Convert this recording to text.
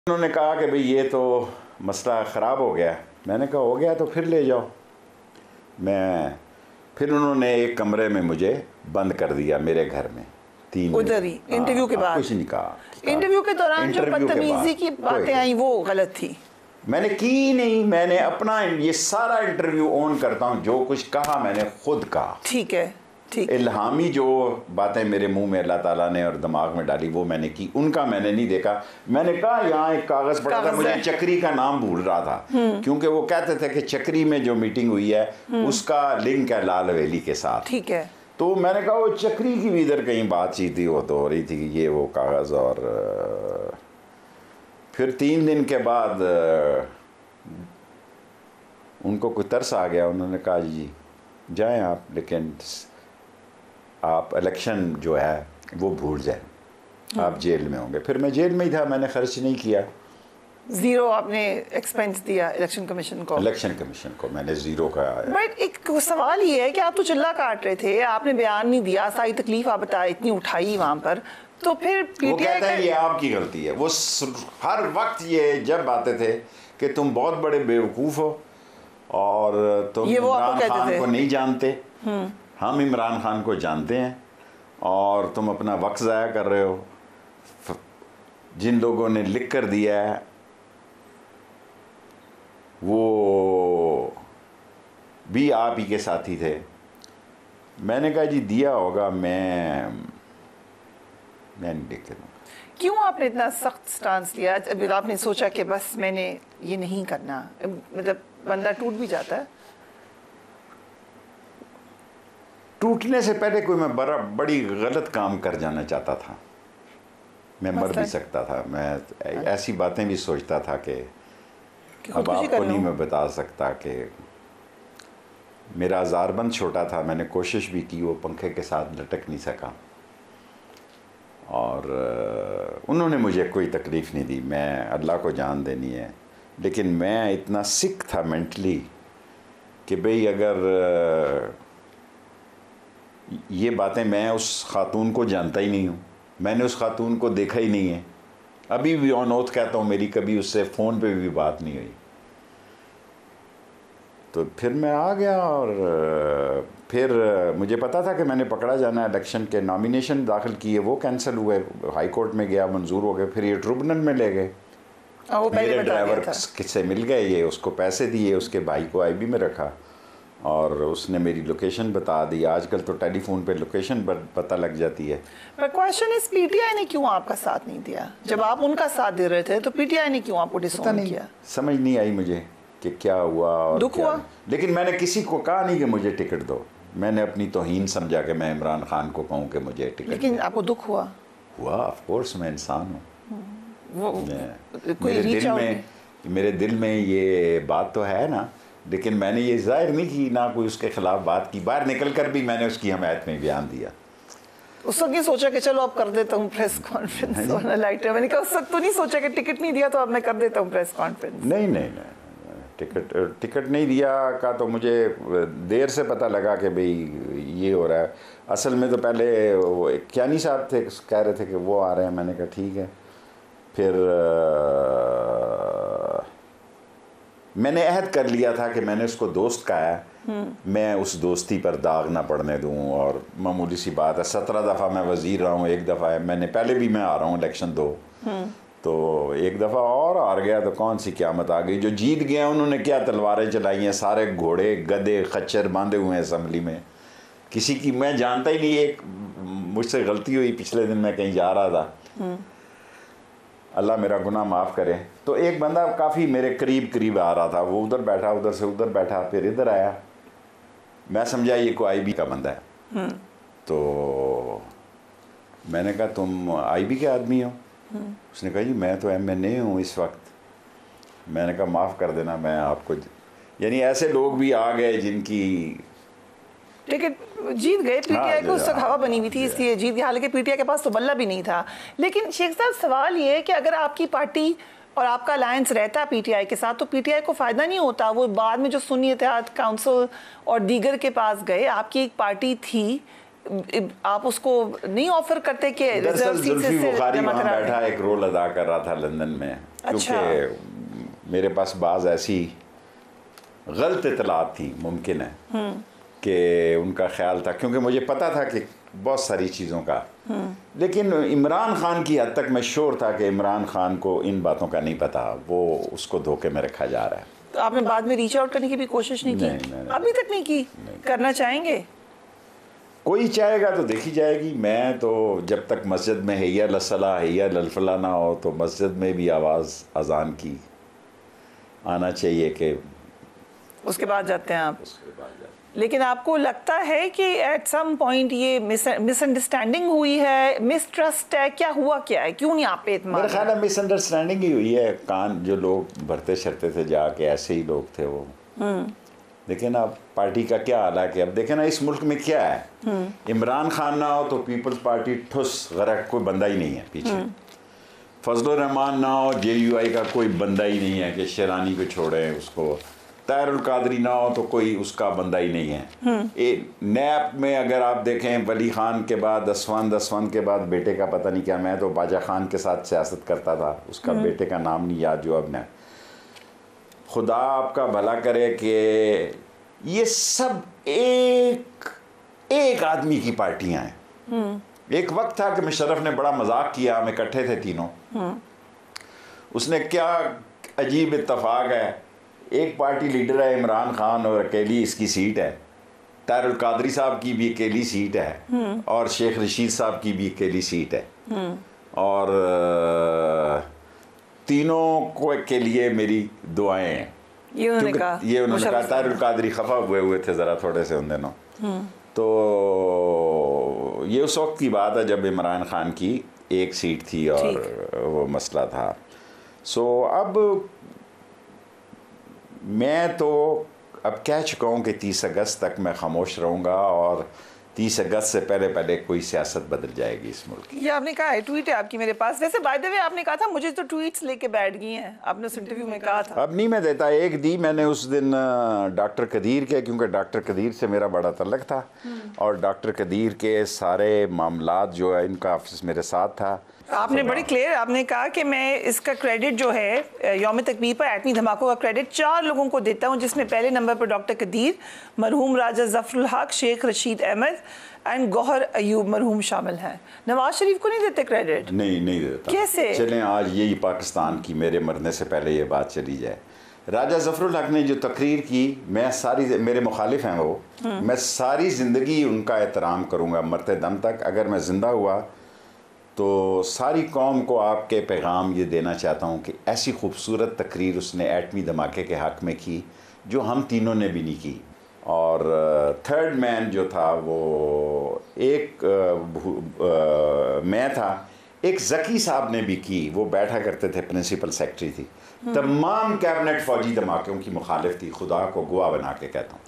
उन्होंने कहा कि भाई ये तो मसला ख़राब हो गया। मैंने कहा हो गया तो फिर ले जाओ। फिर उन्होंने एक कमरे में मुझे बंद कर दिया मेरे घर में 3 उधर ही इंटरव्यू के बाद कुछ नहीं कहा। इंटरव्यू के दौरान जो बदतमीजी की बातें आई वो गलत थी। मैंने की नहीं, मैंने अपना ये सारा इंटरव्यू ऑन करता हूँ, जो कुछ कहा मैंने खुद कहा। ठीक है, ठीक। इल्हामी जो बातें मेरे मुंह में अल्लाह ताला ने और दिमाग में डाली वो मैंने की, उनका मैंने नहीं देखा। मैंने कहा यहाँ एक कागज़ पड़ा था, मुझे चक्री का नाम भूल रहा था क्योंकि वो कहते थे कि चक्री में जो मीटिंग हुई है उसका लिंक है लाल हवेली के साथ। ठीक है। तो मैंने कहा वो चक्री की भी इधर कहीं बातचीत थी, वो तो हो रही थी कि ये वो कागज़। और फिर 3 दिन के बाद उनको कोई तरस आ गया। उन्होंने कहा जी जाएं आप, लेकिन आप इलेक्शन जो है वो भूल जाएं, आप जेल में होंगे। फिर मैं जेल में ही था, मैंने खर्च नहीं किया। ज़ीरो आपने एक्सपेंस दिया इलेक्शन कमीशन को? इलेक्शन कमीशन को मैंने ज़ीरो का। बट एक सवाल ये है कि आप तो चिल्ला काट रहे थे, आपने बयान नहीं दिया, सारी तकलीफ आप बता इतनी उठाई वहाँ पर, तो फिर वो कहते हैं ये आपकी गलती है। वो हर वक्त ये जब आते थे कि तुम बहुत बड़े बेवकूफ़ हो और तुम इमरान खान को नहीं जानते। हम इमरान खान को जानते हैं और तुम अपना वक्त ज़ाया कर रहे हो। जिन लोगों ने लिख कर दिया है वो भी आप ही के साथी थे। मैंने कहा जी दिया होगा, मैं नहीं लिख के दूँगा। क्यों आपने इतना सख्त स्टांस लिया? अभी आपने सोचा कि बस मैंने ये नहीं करना, मतलब बंदा टूट भी जाता है। टूटने से पहले कोई मैं बड़ी गलत काम कर जाना चाहता था। मैं मर भी सकता था। मैं ऐसी बातें भी सोचता था कि अब आपको नहीं मैं बता सकता कि मेरा हज़ारबंद छोटा था, मैंने कोशिश भी की, वो पंखे के साथ लटक नहीं सका और उन्होंने मुझे कोई तकलीफ़ नहीं दी। मैं अल्लाह को जान देनी है, लेकिन मैं इतना सिक था मेंटली कि भाई अगर ये बातें, मैं उस खातून को जानता ही नहीं हूँ, मैंने उस खातून को देखा ही नहीं है। अभी भी ऑन-ओथ कहता हूँ मेरी कभी उससे फ़ोन पे भी बात नहीं हुई। तो फिर मैं आ गया और फिर मुझे पता था कि मैंने पकड़ा जाना है। इलेक्शन के नॉमिनेशन दाखिल किए, वो कैंसिल हुए, हाई कोर्ट में गया, मंजूर हो गए। फिर ये ट्रिब्यूनल में ले गए, मेरे ड्राइवर किससे मिल गए, ये उसको पैसे दिए, उसके भाई को आईबी में रखा और उसने मेरी लोकेशन बता दी। आजकल तो टेलीफोन पे लोकेशन पता लग जाती है। पर क्वेश्चन इस पीटीआई ने क्यों आपका साथ नहीं दिया? जब आप उनका साथ दे रहे थे तो पीटीआई ने क्यों आपको डिसऑन किया? समझ नहीं आई मुझे कि क्या हुआ और दुख हुआ। लेकिन मैंने किसी को कहा नहीं कि मुझे टिकट दो। मैंने अपनी तौहीन समझा कि मैं इमरान खान को कहूँ कि मुझे टिकट। लेकिन आपको दुख हुआ? ऑफ कोर्स, मैं इंसान हूँ। मेरे दिल में ये बात तो है ना, लेकिन मैंने ये जाहिर नहीं की, ना कोई उसके खिलाफ बात की। बाहर निकल कर भी मैंने उसकी हमायत में बयान दिया। उस वक्त ये सोचा कि चलो अब कर देता हूँ प्रेस कॉन्फ्रेंस ऑन लाइटर। मैंने कहा उस वक्त तो नहीं सोचा कि टिकट नहीं दिया तो अब मैं कर देता हूँ प्रेस कॉन्फ्रेंस। नहीं, टिकट नहीं दिया का तो मुझे देर से पता लगा कि भाई ये हो रहा है। असल में तो पहले वो कियानी साहब थे, कह रहे थे कि वो आ रहे हैं। मैंने कहा ठीक है। फिर मैंने अहद कर लिया था कि मैंने उसको दोस्त कहा है, मैं उस दोस्ती पर दाग ना पड़ने दूं। और मामूली सी बात है, 17 दफ़ा मैं वज़ीर रहा हूँ, एक दफ़ा है मैंने पहले भी मैं आ रहा हूँ इलेक्शन 2, तो एक दफ़ा और हार गया तो कौन सी क़यामत आ गई। जो जीत गए उन्होंने क्या तलवारें चलाई हैं, सारे घोड़े गधे खच्चर बांधे हुए हैं असम्बली में। किसी की मैं जानता ही नहीं। एक मुझसे गलती हुई, पिछले दिन मैं कहीं जा रहा था, अल्लाह मेरा गुनाह माफ़ करे, तो एक बंदा काफ़ी मेरे करीब आ रहा था। वो उधर बैठा, उधर से उधर बैठा, फिर इधर आया। मैं समझा ये कोई आईबी का बंदा है। तो मैंने कहा तुम आईबी के आदमी हो? उसने कहा जी मैं तो एमएनए हूँ इस वक्त। मैंने कहा माफ़ कर देना, मैं आपको, यानी ऐसे लोग भी आ गए जिनकी टिकट जीत गए। पीटीआई को उससे हवा बनी हुई थी इसलिए जीत गया, हालांकि पीटीआई के पास तो बल्ला भी नहीं था। लेकिन शेख साहब सवाल ये है कि अगर आपकी पार्टी और आपका अलायंस रहता पीटीआई के साथ तो पीटीआई को फ़ायदा नहीं होता? वो बाद में जो सुन्नी इत्तेहाद काउंसिल और दीगर के पास गए, आपकी एक पार्टी थी, आप उसको नहीं ऑफर करते कि जुल्फी बुखारी वहाँ बैठा एक रोल अदा कर रहा था लंदन में। क्योंकि मेरे पास बाज़ ऐसी गलत इतलात थी, मुमकिन है कि उनका ख्याल था, क्योंकि मुझे पता था कि बहुत सारी चीज़ों का, लेकिन इमरान खान की हद तक मैं श्योर था कि इमरान खान को इन बातों का नहीं पता, वो उसको धोखे में रखा जा रहा है। तो आपने बाद में रीच आउट करने की भी कोशिश नहीं की? नहीं, अभी तक नहीं की? करना चाहेंगे? कोई चाहेगा तो देखी जाएगी। मैं तो जब तक मस्जिद में हैया लसला हैया ललफला ना हो, तो मस्जिद में भी आवाज़ अजान की आना चाहिए कि उसके बाद जाते हैं आप। लेकिन आपको लगता है कि एट सम पॉइंट ये मिसअंडरस्टैंडिंग हुई है, मिसट्रस्ट है, क्या हुआ, क्या है, क्यों नहीं आप पे इत्मीनान? मेरे ख्याल में मिसअंडरस्टैंडिंग ही हुई है। कान जो लोग भरते शरते थे जाके, ऐसे ही लोग थे वो। लेकिन अब पार्टी का क्या हाल है कि अब देखें ना, इस मुल्क में क्या है, इमरान खान ना हो तो पीपल्स पार्टी ठुस गरक, कोई बंदा ही नहीं है पीछे। फजलुर रहमान ना हो, JUI का कोई बंदा ही नहीं है कि शेरानी को छोड़ें उसको। ताहिरुल कादरी ना हो तो कोई उसका बंदा ही नहीं है। नैप में अगर आप देखें, वली खान के बाद दसवंत के बाद बेटे का पता नहीं क्या, मैं तो बाजा खान के साथ सियासत करता था, उसका बेटे का नाम नहीं याद जो अब ने। खुदा आपका भला करे कि ये सब एक आदमी की पार्टियां हैं। एक वक्त था कि मुशर्रफ ने बड़ा मजाक किया, हम इकट्ठे थे तीनों। उसने क्या अजीब इत्तफाक है, एक पार्टी लीडर है इमरान खान और अकेली इसकी सीट है, ताहिरुल कादरी साहब की भी अकेली सीट है, और शेख रशीद साहब की भी अकेली सीट है, और तीनों को के लिए मेरी दुआएं हैं। ये उन्होंने कहा ताहिरुल कादरी खफा हुए थे ज़रा थोड़े से उन दिनों। तो ये उस वक्त की बात है जब इमरान खान की एक सीट थी और वो मसला था। सो अब मैं तो अब कह चुका हूँ कि 30 अगस्त तक मैं खामोश रहूँगा, और 30 अगस्त से पहले कोई सियासत बदल जाएगी इस मुल्क की। ये आपने कहा है, ट्वीट है आपकी मेरे पास। वैसे बाय द वे आपने कहा था मुझे तो ट्वीट्स लेके बैठ गई हैं, आपने उस इंटरव्यू में कहा था। अब नहीं मैं देता, एक दी मैंने उस दिन डॉक्टर कदीर के, क्योंकि डॉक्टर कदीर से मेरा बड़ा तल्लक था, और डॉक्टर कदीर के सारे मामलात जो है इनका ऑफिस मेरे साथ था। आपने बड़ी क्लियर आपने कहा कि मैं इसका क्रेडिट जो है यौम तकबीर पर एटमी धमाकों का क्रेडिट 4 लोगों को देता हूं, जिसमें पहले नंबर पर डॉक्टर कदीर, मरहूम राजा जफरुल हक, शेख रशीद अहमद एंड गौहर अयूब मरहूम शामिल हैं। नवाज शरीफ को नहीं देते क्रेडिट? नहीं देता। कैसे? चलें आज यही पाकिस्तान की, मेरे मरने से पहले ये बात चली जाए। राजा जफरुल हक ने जो तकरीर की, मैं सारी, मेरे मुखालिफ हैं वो, मैं सारी ज़िंदगी उनका एहतराम करूँगा मरते दम तक। अगर मैं ज़िंदा हुआ तो सारी कौम को आपके पैगाम ये देना चाहता हूँ कि ऐसी खूबसूरत तकरीर उसने एटमी धमाके के हक़ में की जो हम तीनों ने भी नहीं की। और थर्ड मैन जो था वो एक मैं था, एक ज़की साहब ने भी की, वो बैठा करते थे, प्रिंसिपल सेक्रेटरी थी। तमाम कैबिनेट फ़ौजी धमाकों की मुखालिफ थी, खुदा को गवाह बना के कहता हूँ।